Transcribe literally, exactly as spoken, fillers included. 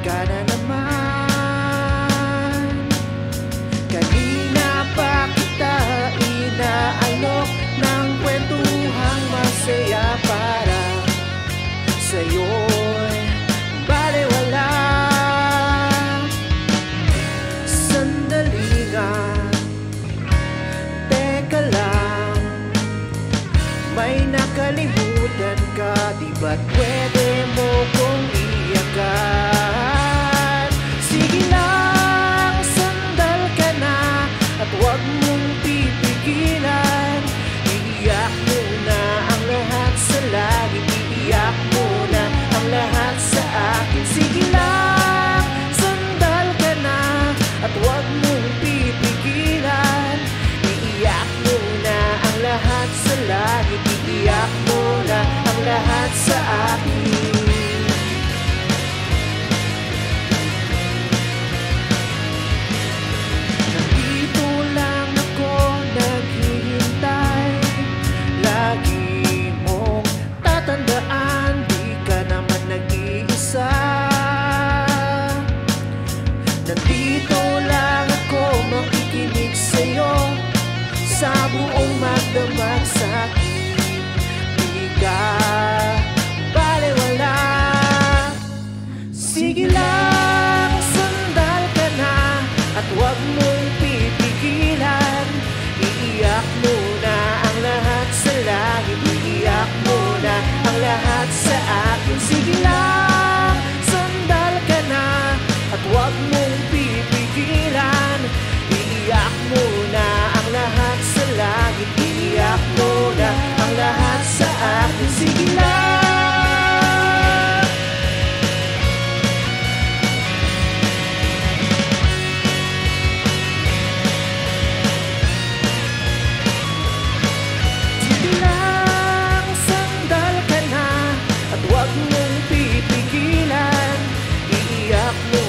ka na naman. Kanina pa kita inaalok ng kwentuhang masaya para sa'yo'y balewala. Sandali nga, teka lang, may nakalimutan ka, di ba't pwede mo kong iyakan? Sige lang, sandal ka na at huwag mong pipigilan. Iiyak mo na ang lahat sa langit, iiyak mo na ang lahat sa akin. Sige lang, sandal ka na at huwag mong pipigilan. Iiyak mo na ang lahat sa langit, iiyak mo na ang lahat sa akin. Nandito lang ako naghihintay, lagi mong tatandaan, di ka naman nag-iisa. Nandito lang ako makikinig sa'yo, sa buong magdamag sa'kin, di ka balewala. Sige lang, sandal ka na at huwag mong pipigilan. Iiyak mo na ang lahat sa langit, iiyak mo na ang lahat sa akin. Sige lang, sandal ka na at huwag mong pipigilan. Iiyak mo na ang lahat sa langit, iiyak mo na ang lahat sa akin. Sige lang. Sige lang, sandal ka na at huwag mong pipigilan. Iiyak mo